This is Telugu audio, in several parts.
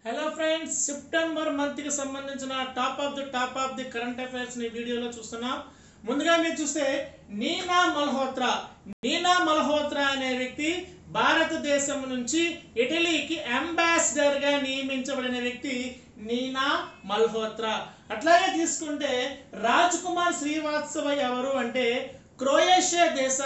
హలో ఫ్రెండ్స్, సెప్టెంబర్ మంత్ కి సంబంధించిన top of the current affairs ని వీడియోలో చూస్తున్నాం. ముందుగా మీరు చూస్తే నీనా మల్హోత్రా అనే వ్యక్తి భారతదేశం నుంచి ఇటలీకి అంబాసిడర్ గా నియమించబడిన వ్యక్తి నీనా మల్హోత్రా. అట్లాగే తీసుకుంటే రాజ్ కుమార్ శ్రీవాత్సవ ఎవరు అంటే క్రొయేషియా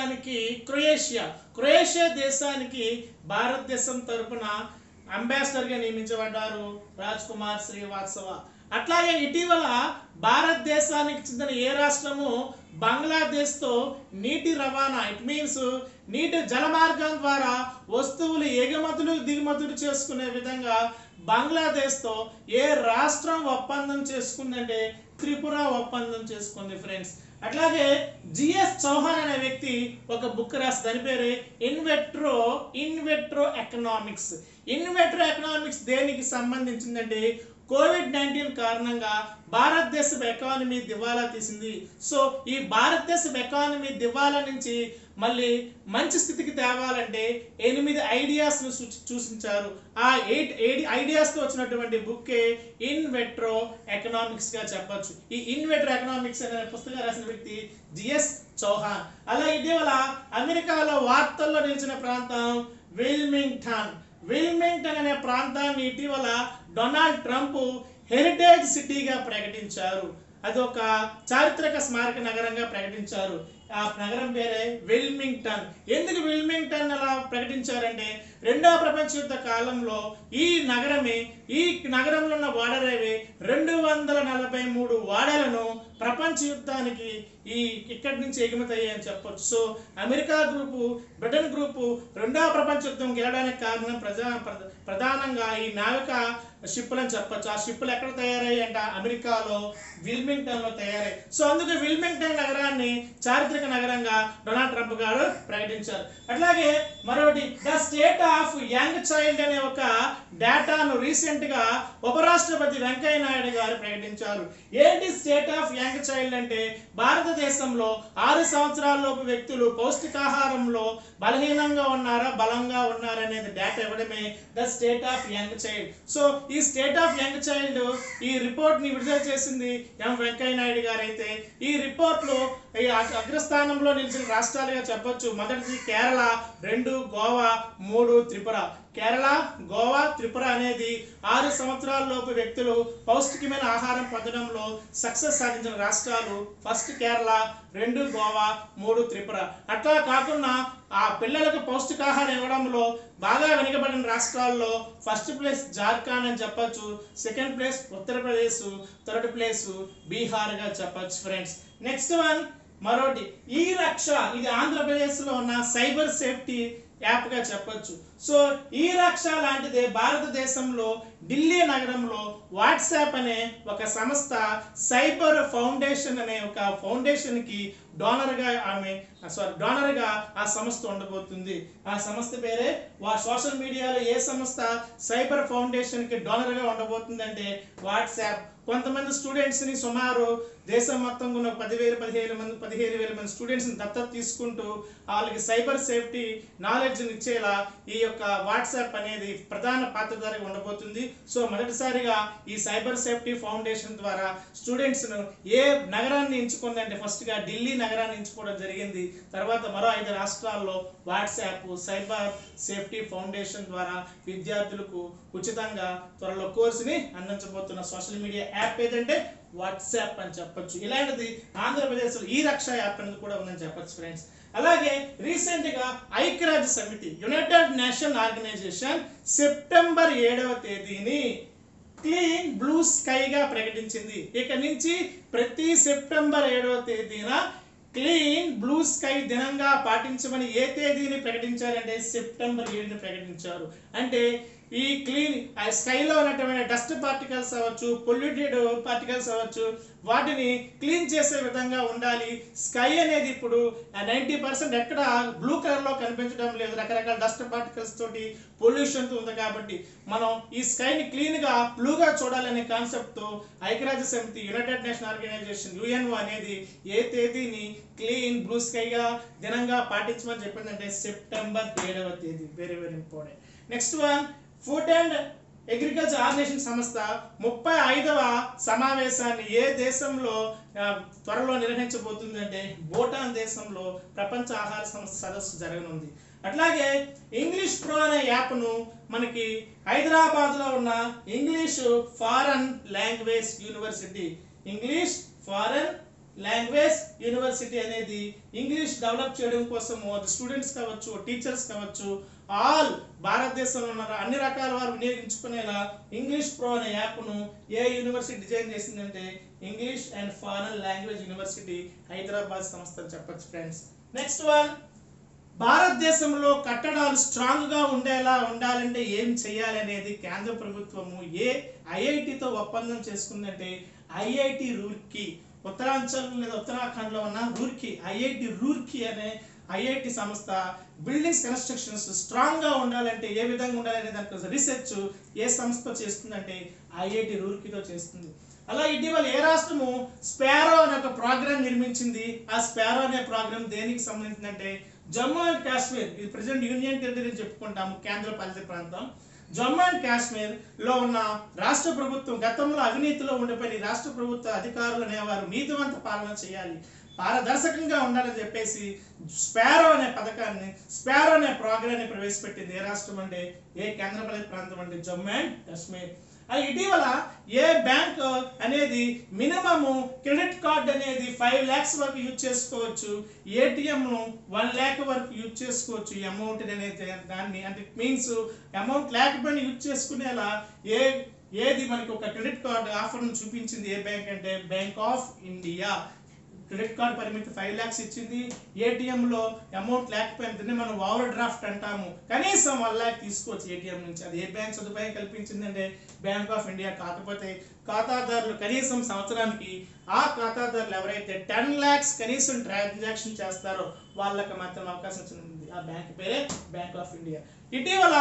దేశానికి భారతదేశం తరపున అంబాసిడర్ గా నియమించబడ్డారు రాజ్ కుమార్ శ్రీవాత్సవ. అట్లాగే ఇటీవల భారతదేశానికి చెందిన ఏ రాష్ట్రము బంగ్లాదేశ్ తో నీటి రవాణా నీటి జల మార్గం ద్వారా వస్తువులు ఎగుమతులు దిగుమతులు చేసుకునే విధంగా బంగ్లాదేశ్ తో ఏ రాష్ట్రం ఒప్పందం చేసుకుందంటే త్రిపుర ఒప్పందం చేసుకుంది ఫ్రెండ్స్. అట్లాగే జిఎస్ చౌహాన్ అనే వ్యక్తి ఒక బుక్ రాసి దాని పేరు ఇన్వెట్రో ఎకనామిక్స్ దేనికి సంబంధించిందంటే కోవిడ్-19 కారణంగా భారతదేశ ఎకానమీ దివాలా తీసింది. సో ఈ భారతదేశ ఎకానమీ దివాలా నుంచి మళ్ళీ మంచి స్థితికి తేవాలంటే 8 ఐడియాస్ ను సూచించారు. ఆ 8 ఐడియాస్ తో వచ్చినటువంటి బుక్కే ఇన్వెట్రో ఎకనామిక్స్ గా చెప్పొచ్చు. ఈ ఇన్వెట్రో ఎకనామిక్స్ అనే పుస్తకం రాసిన వ్యక్తి జిఎస్ చౌహాన్. అలా ఇటీవల అమెరికాలో వార్తల్లో నిలిచిన ప్రాంతం విల్మింగ్టన్ అనే ప్రాంతాన్ని ఇటీవల డొనాల్డ్ ట్రంప్ హెరిటేజ్ సిటీగా ప్రకటించారు. అది ఒక చారిత్రక స్మారక నగరంగా ప్రకటించారు. ఆ నగరం పేరే విల్మింగ్టన్. ఎందుకు విల్మింగ్టన్ అలా ప్రకటించారంటే రెండవ ప్రపంచ యుద్ధ కాలంలో ఈ నగరంలో ఉన్న ఓడరేవి 243 ఓడలను ప్రపంచ యుద్ధానికి ఇక్కడి నుంచి ఎగుమతి అయ్యాయని చెప్పొచ్చు. So America group, Britain group రెండవ ప్రపంచ యుద్ధం గెలవడానికి కారణం ప్రధానంగా ఈ నావిక షిప్పులని చెప్పొచ్చు. ఆ షిప్పులు ఎక్కడ తయారయ్యాయి అంటే అమెరికాలో విల్మింగ్టన్ లో తయారయ్యాయి. సో అందుకే విల్మింగ్టన్ నగరాన్ని చారిత్రక నగరంగా డొనాల్డ్ ట్రంప్ గారు ప్రకటించారు. అట్లాగే మరొకటి the state of young child అనే ఒక డేటాను రీసెంట్ గా ఉపరాష్ట్రపతి వెంకయ్య నాయుడు గారు ప్రకటించారు. ఏంటి స్టేట్ ఆఫ్ యంగ్ చైల్డ్ అంటే భారతదేశంలో 6 సంవత్సరాలలోపు వ్యక్తులు పౌష్టికాహారంలో బలహీనంగా ఉన్నారా బలంగా ఉన్నారా అనేది డేటా ఇవ్వడమే the state of young child. So ఈ స్టేట్ ఆఫ్ యంగ్ చైల్డ్ ఈ రిపోర్ట్ ని విడుదల చేసింది ఎం వెంకయ్య నాయుడు గారు. అయితే ఈ రిపోర్ట్ లో అగ్రస్థానంలో నిలిచిన రాష్ట్రాలుగా చెప్పొచ్చు. మొదటిది కేరళ, 2 గోవా, 3 త్రిపుర. కేరళ, గోవా, త్రిపుర అనేది 6 సంవత్సరాల లోపు వ్యక్తులు పౌష్టికమైన ఆహారం పొందడంలో సక్సెస్ సాధించిన రాష్ట్రాలు. ఫస్ట్ కేరళ, 2 గోవా, 3 త్రిపుర. అట్లా కాకుండా ఆ పిల్లలకు పౌష్టికాహారం ఇవ్వడంలో బాగా వెనుకబడిన రాష్ట్రాల్లో ఫస్ట్ ప్లేస్ జార్ఖండ్ అని చెప్పొచ్చు, second place Uttar Pradesh, third place Bihar గా చెప్పొచ్చు ఫ్రెండ్స్. నెక్స్ట్ వన్ మరోటి ఈ రక్ష, ఇది ఆంధ్రప్రదేశ్ లో ఉన్న సైబర్ సేఫ్టీ యాప్ గా చెప్పొచ్చు. సో ఈ రక్ష లాంటిదే భారతదేశంలో ఢిల్లీ నగరంలో వాట్సాప్ అనే ఒక సంస్థ సైబర్ ఫౌండేషన్ అనే ఒక ఫౌండేషన్ కి డోనర్ గా ఆ సంస్థ ఉండబోతుంది. ఆ సంస్థ పేరే సోషల్ మీడియాలో ఏ సంస్థ సైబర్ ఫౌండేషన్ కి డోనర్ గా ఉండబోతుంది అంటే వాట్సాప్. కొంతమంది స్టూడెంట్స్ ని సుమారు దేశం మొత్తం ఉన్న 15,000 మంది స్టూడెంట్స్ ని దత్తత తీసుకుంటూ వాళ్ళకి సైబర్ సేఫ్టీ నాలెడ్జ్ ఇచ్చేలా ఈ యొక్క వాట్సాప్ అనేది ప్రధాన పాత్రధారిగా ఉండబోతుంది. సో మొదటిసారిగా ఈ సైబర్ సేఫ్టీ ఫౌండేషన్ ద్వారా స్టూడెంట్స్ ను ఏ నగరాన్ని ఎంచుకుందంటే ఫస్ట్ గా ఢిల్లీ నగరాన్ని ఎంచుకోవడం జరిగింది. తర్వాత మరో 5 రాష్ట్రాల్లో వాట్సాప్ సైబర్ సేఫ్టీ ఫౌండేషన్ ద్వారా విద్యార్థులకు ఉచితంగా త్వరలో కోర్సుని అందించబోతున్న సోషల్ మీడియా యాప్ ఏదంటే వాట్సాప్ అని చెప్పొచ్చు. ఇలాంటిది ఆంధ్రప్రదేశ్ లో ఈ రక్ష యాప్ అనేది కూడా ఉందని చెప్పొచ్చు ఫ్రెండ్స్. అలాగే రీసెంట్ గా ఐక్యరాజ్య సమితి యునైటెడ్ నేషన్ ఆర్గనైజేషన్ సెప్టెంబర్ 7వ తేదీని క్లీన్ బ్లూ స్కై గా ప్రకటించింది. ఇక నుంచి ప్రతి సెప్టెంబర్ 7వ తేదీన క్లీన్ బ్లూ స్కై దినంగా పాటించమని ఏ తేదీని ప్రకటించారంటే సెప్టెంబర్ 7ని ప్రకటించారు. అంటే ఈ క్లీన్ స్కైలో ఉన్నటువంటి డస్ట్ పార్టికల్స్ అవ్వచ్చు, పొల్యూటెడ్ పార్టికల్స్ అవ్వచ్చు, వాటిని క్లీన్ చేసే విధంగా ఉండాలి. స్కై అనేది ఇప్పుడు 90% ఎక్కడ బ్లూ కలర్ లో కనిపించడం లేదు, రకరకాల డస్ట్ పార్టికల్స్ తోటి పొల్యూషన్ ఉంది. కాబట్టి మనం ఈ స్కైని క్లీన్ గా బ్లూగా చూడాలనే కాన్సెప్ట్ తో ఐక్యరాజ్య సమితి యునైటెడ్ నేషన్ ఆర్గనైజేషన్ UNO అనేది ఏ తేదీని క్లీన్ బ్లూ స్కై గా దినంగా పాటించమని చెప్పిందంటే సెప్టెంబర్ 7వ తేదీ. Very very important. Next one food and agriculture organization సంస్థ 35వ సమావేశాన్ని ఏ దేశంలో త్వరలో నిర్వహించబోతుందంటే భూటాన్ దేశంలో ప్రపంచ ఆహార సంస్థ సదస్సు జరగనుంది. అట్లాగే ఇంగ్లీష్ ప్రో అనే యాప్ను మనకి హైదరాబాద్లో ఉన్న English foreign language university, English foreign language university అనేది ఇంగ్లీష్ డెవలప్ చేయడం కోసం స్టూడెంట్స్ కావచ్చు, టీచర్స్ కావచ్చు, ఆల్ భారతదేశంలో ఉన్న అన్ని రకాల వారు వినియోగించుకునేలా ఇంగ్లీష్ ప్రో అనే యాప్ను ఏ యూనివర్సిటీ డిజైన్ చేసిందంటే English and foreign language university Hyderabad సంస్థ అని చెప్పచ్చు ఫ్రెండ్స్. నెక్స్ట్ వన్, భారతదేశంలో కట్టడాలు స్ట్రాంగ్ గా ఉండాలంటే ఏం చేయాలి అనేది కేంద్ర ప్రభుత్వము ఏ ఐఐటితో ఒప్పందం చేసుకుందంటే ఐఐటి రూర్కీ, ఉత్తరాంచల్ లేదా ఉత్తరాఖండ్ లో ఉన్న రూర్కీ, ఐఐటి రూర్కీ అనే ఐఐటి సంస్థ బిల్డింగ్స్ కన్స్ట్రక్షన్స్ స్ట్రాంగ్ గా ఉండాలంటే ఏ విధంగా ఉండాలనే దానికి రీసెర్చ్ ఏ సంస్థ చేస్తుందంటే ఐఐటి రూర్కీతో చేస్తుంది. అలా ఇటీవల ఏ రాష్ట్రము స్పారో అనే ఒక ప్రోగ్రామ్ నిర్మించింది. ఆ స్పారో అనే ప్రోగ్రామ్ దేనికి సంబంధించిందంటే జమ్మూ అండ్ కాశ్మీర్, ఇది ప్రెసెంట్ యూనియన్ టెరిటరీ చెప్పుకుంటాము, కేంద్ర పాలిత ప్రాంతం. జమ్మూ అండ్ కాశ్మీర్ లో ఉన్న రాష్ట్ర ప్రభుత్వం గతంలో అవినీతిలో ఉండిపోయిన రాష్ట్ర ప్రభుత్వ అధికారులు అనేవారు నీతివంత పాలన చేయాలి, పారదర్శకంగా ఉండాలని చెప్పేసి స్పారో అనే పథకాన్ని, స్పారో అనే ప్రోగ్రాన్ని ప్రవేశపెట్టింది. ఏ రాష్ట్రం అంటే ఏ కేంద్రపాలిత ప్రాంతం అంటే జమ్మూ అండ్ కాశ్మీర్. ఇటీవల ఏ బ్యాంక్ అనేది మినిమము క్రెడిట్ కార్డ్ అనేది 5 lakhs వరకు యూజ్ చేసుకోవచ్చు, ఏటీఎం 1 lakh వరకు యూజ్ చేసుకోవచ్చు. ఈ అమౌంట్ అనేది దాన్ని అంటే ఇట్ మీన్స్ అమౌంట్ లేకపోయినా యూజ్ చేసుకునేలా ఏది మనకి ఒక క్రెడిట్ కార్డ్ ఆఫర్ను చూపించింది ఏ బ్యాంక్ అంటే bank of India. Credit card పరిమితి 5 lakhs ఇచ్చింది. ఏటీఎంలో అమౌంట్ లేకపోయినా మనం ఓవర్ డ్రాఫ్ట్ అంటాము, కనీసం 1 lakh తీసుకోవచ్చు ఏటీఎం నుంచి. అది ఏ బ్యాంక్ సదుపాయం కల్పించిందంటే బ్యాంక్ ఆఫ్ ఇండియా. కాకపోతే ఖాతాదారులు కనీసం సంవత్సరానికి ఆ ఖాతాదారులు ఎవరైతే 10 lakhs కనీసం ట్రాన్సాక్షన్ చేస్తారో వాళ్ళకి మాత్రం అవకాశం ఇచ్చింది. ఆ బ్యాంక్ పేరే బ్యాంక్ ఆఫ్ ఇండియా. ఇటీవల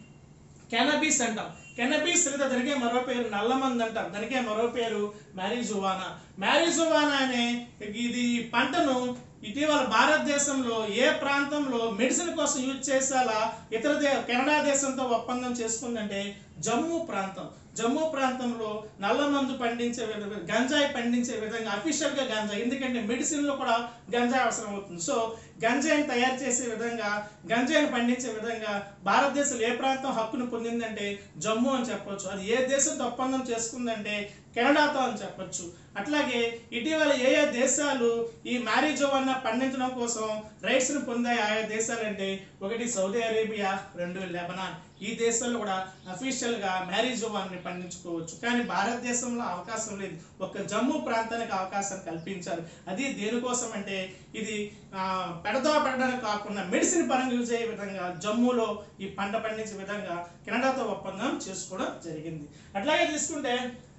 కెనబీస్ అంటాం, కెనబీస్ లేదా దానికే మరో పేరు నల్లమంది అంటాం, దానికే మరో పేరు మ్యారిజువానా. మ్యారిజువానా అనే ఇది పంటను ఇటీవల భారతదేశంలో ఏ ప్రాంతంలో మెడిసిన్ కోసం యూజ్ చేసేలా కెనడా దేశంతో ఒప్పందం చేసుకుందంటే జమ్మూ ప్రాంతం. జమ్మూ ప్రాంతంలో నల్లమందు పండించే గంజాయి పండించే విధంగా అఫీషియల్ గా గంజాయి, ఎందుకంటే మెడిసిన్ లో కూడా గంజాయి అవసరం అవుతుంది. సో గంజాయిని తయారు చేసే విధంగా, గంజాయిని పండించే విధంగా భారతదేశంలో ఏ ప్రాంతం హక్కును పొందిందంటే జమ్మూ అని చెప్పొచ్చు. అది ఏ దేశంతో ఒప్పందం చేసుకుందంటే కెనడాతో అని చెప్పొచ్చు. అట్లాగే ఇటీవల ఏ దేశాలు ఈ మ్యారిజువానా పండించడం కోసం రైట్స్ ను పొందాయి ఆయా దేశాలు అంటే 1 సౌదీ అరేబియా, 2 లెబనాన్. ఈ దేశాల్లో కూడా అఫీషియల్ గా మ్యారిజువానాని పండించుకోవచ్చు, కానీ భారతదేశంలో అవకాశం లేదు. ఒక జమ్మూ ప్రాంతానికి అవకాశం కల్పించారు. అది దేనికోసం అంటే ఇది పెట్టడానికి కాకుండా మెడిసిన్ పరంగా యూజ్ అయ్యే విధంగా జమ్మూలో ఈ పంట పండించే విధంగా కెనడాతో ఒప్పందం చేసుకోవడం జరిగింది. అట్లాగే తీసుకుంటే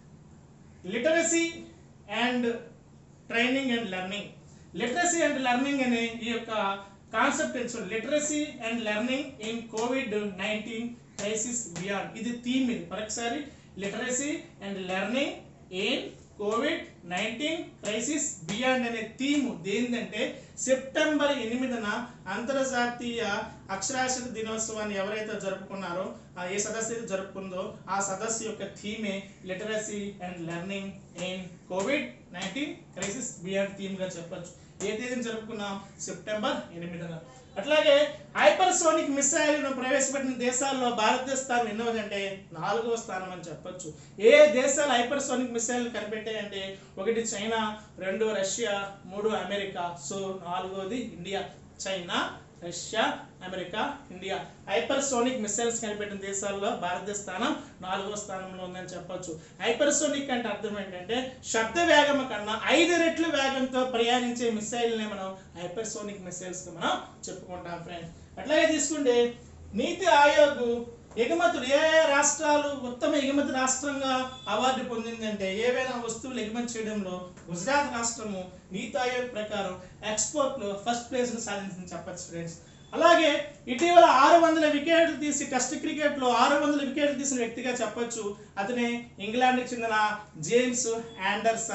literacy and training and learning. Literacy and learning అనే ఈ యొక్క కాన్సెప్ట్ తెలుసుకోండి. Literacy and learning in COVID-19 crisis beyond, ఇది థీమ్. ఇది మరొకసారి literacy and learning in COVID-19 crisis beyond అనే థీమ్ దేనిదంటే సెప్టెంబర్ 8న అంతర్జాతీయ అక్షరాస్యత దినోత్సవాన్ని ఎవరైతే జరుపుకున్నారో ఏ సదస్సు అయితే జరుపుకుందో ఆ సదస్సు యొక్క థీమే literacy and learning in COVID-19 crisis beyond theme గా చెప్పొచ్చు. ఏ తేదీని జరుపుకున్నాం? సెప్టెంబర్ 8న. అట్లాగే హైపర్సోనిక్ మిసైల్ను ప్రవేశపెట్టిన దేశాల్లో భారతదేశ స్థానం ఎన్నోదంటే 4వ స్థానం అని చెప్పొచ్చు. ఏ దేశాలు హైపర్సోనిక్ మిసైల్ కనిపెట్టాయంటే 1 చైనా, 2 రష్యా, 3 అమెరికా. సో 4వది India. China, Russia, America, India. Hypersonic missiles కనిపెట్టిన దేశాల్లో భారతదేశ స్థానం 4వ స్థానంలో ఉందని చెప్పొచ్చు. హైపర్సోనిక్ అంటే అర్థం ఏంటంటే శబ్ద వేగం కన్నా 5 రెట్లు వేగంతో ప్రయాణించే మిసైల్ని మనం హైపర్సోనిక్ మిసైల్స్ గా మనం చెప్పుకుంటాం ఫ్రెండ్స్. అట్లాగే తీసుకుంటే నీతి ఆయోగ్ ఎగుమతులు ఏ రాష్ట్రాలు ఉత్తమ ఎగుమతి రాష్ట్రంగా అవార్డు పొందిందంటే ఏవైనా వస్తువులు ఎగుమతి చేయడంలో గుజరాత్ రాష్ట్రము నీతి ఆయోగ్ ప్రకారం ఎక్స్పోర్ట్ లో ఫస్ట్ ప్లేస్ ను సాధించింది చెప్పచ్చు ఫ్రెండ్స్. అలాగే ఇటీవల 600 వికెట్లు తీసి టెస్ట్ క్రికెట్ లో 600 వికెట్లు తీసిన వ్యక్తిగా చెప్పొచ్చు. అతనే ఇంగ్లాండ్కి చెందిన జేమ్స్ ఆండర్సన్.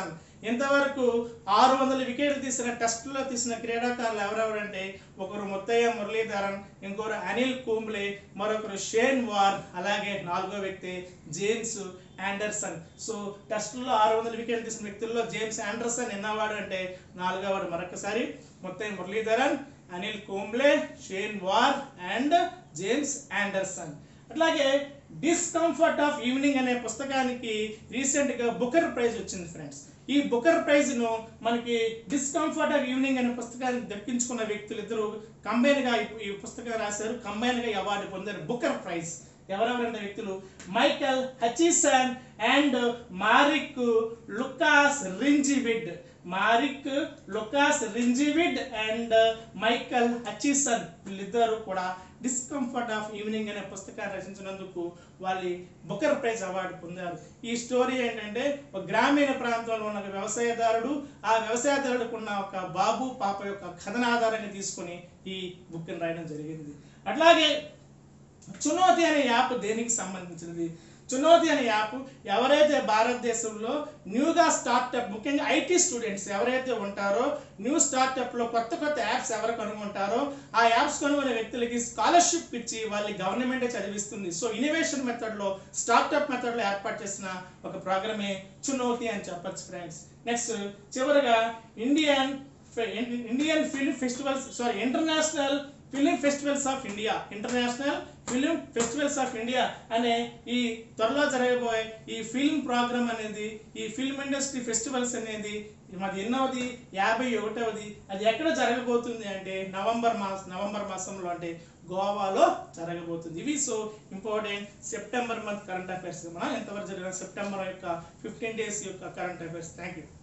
ఇంతవరకు 600 వికెట్లు తీసిన టెస్టులో తీసిన క్రీడాకారులు ఎవరెవరంటే ఒకరు ముత్తయ్య మురళీధరన్, ఇంకొకరు అనిల్ కుంబ్లే, మరొకరు షేన్ వార్న్, అలాగే 4వ వ్యక్తి జేమ్స్ ఆండర్సన్. సో టెస్టుల్లో 600 వికెట్లు తీసిన వ్యక్తుల్లో జేమ్స్ ఆండర్సన్ ఎన్నవాడు అంటే 4వ వాడు. మరొకసారి Muttiah Muralitharan, Anil Kumble, Shane Warne and James Anderson. అట్లాగే డిస్కంఫర్ట్ ఆఫ్ ఈవినింగ్ అనే పుస్తకానికి రీసెంట్గా బుకర్ ప్రైజ్ వచ్చింది ఫ్రెండ్స్. ఈ బుకర్ ప్రైజ్ను మనకి డిస్కంఫర్ట్ ఆఫ్ ఈవినింగ్ అనే పుస్తకానికి దక్కించుకున్న వ్యక్తులు ఇద్దరు కంబైన్గా ఈ పుస్తకం రాశారు, కంబైన్గా అవార్డు పొందారు బుకర్ ప్రైజ్. ఎవరెవరంటే వ్యక్తులు Michele Hutchison and Marieke Lucas Rijneveld. Marieke Lucas Rijneveld and Michele Hutchison వీళ్ళిద్దరు కూడా డిస్కంఫర్ట్ ఆఫ్ ఈవినింగ్ అనే పుస్తకాన్ని రచించినందుకు వాళ్ళు బుకర్ ప్రైజ్ అవార్డు పొందారు. ఈ స్టోరీ ఏంటంటే ఒక గ్రామీణ ప్రాంతంలో ఉన్న వ్యవసాయదారుడు, ఆ వ్యవసాయదారుడికి ఉన్న ఒక బాబు పాప యొక్క కథన ఆధారంగా తీసుకుని ఈ బుక్ని రాయడం జరిగింది. అట్లాగే చునౌతి అనే యాప్ దేనికి సంబంధించినది? చునౌతి అనే యాప్ ఎవరైతే భారతదేశంలో న్యూగా స్టార్ట్అప్, ముఖ్యంగా ఐటీ స్టూడెంట్స్ ఎవరైతే ఉంటారో న్యూ స్టార్ట్అప్లో కొత్త యాప్స్ ఎవరు కనుగొంటారో ఆ యాప్స్ కనుగొనే వ్యక్తులకి స్కాలర్షిప్ ఇచ్చి వాళ్ళని గవర్నమెంటే చదివిస్తుంది. సో ఇన్నోవేషన్ మెథడ్లో, స్టార్ట్అప్ మెథడ్లో ఏర్పాటు చేసిన ఒక ప్రోగ్రామే చునౌతి అని చెప్పచ్చు ఫ్రెండ్స్. నెక్స్ట్ చివరిగా Indian film festivals international film festivals of India, international film festivals of India అనే ఈ త్వరలో జరగబోయే ఈ ఫిల్మ్ ప్రోగ్రామ్ అనేది, ఈ ఫిల్మ్ ఇండస్ట్రీ ఫెస్టివల్స్ అనేది మాది ఎన్నవది? 51వది. అది ఎక్కడ జరగబోతుంది అంటే నవంబర్ మాసంలో అంటే గోవాలో జరగబోతుంది. ఇవి so important September month current affairs. మనం ఎంతవరకు జరిగిన సెప్టెంబర్ యొక్క 15 days యొక్క కరెంట్ అఫైర్స్. Thank you.